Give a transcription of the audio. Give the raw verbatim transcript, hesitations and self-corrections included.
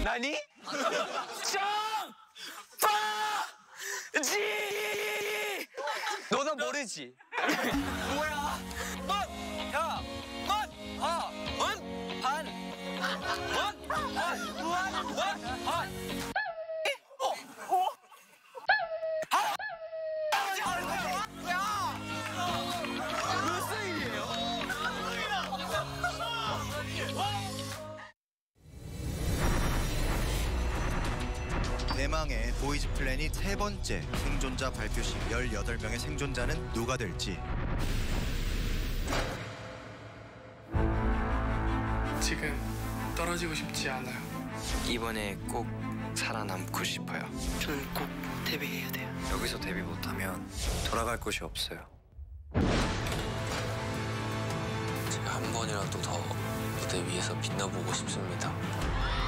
나니? 정바지! 너는 모르지? 뭐야? 문! 야! 문! 어! 문! 반! 문! 반! 문! 반! 어? 어? 아! 뭐야? 무슨 일이에요? 대망의 보이즈 플래닛 세 번째 생존자 발표식. 열여덟 명의 생존자는 누가 될지. 지금 떨어지고 싶지 않아요. 이번에 꼭 살아남고 싶어요. 저는 꼭 데뷔해야 돼요. 여기서 데뷔 못하면 돌아갈 곳이 없어요. 제가 한 번이라도 더 무대 위에서 빛나보고 싶습니다.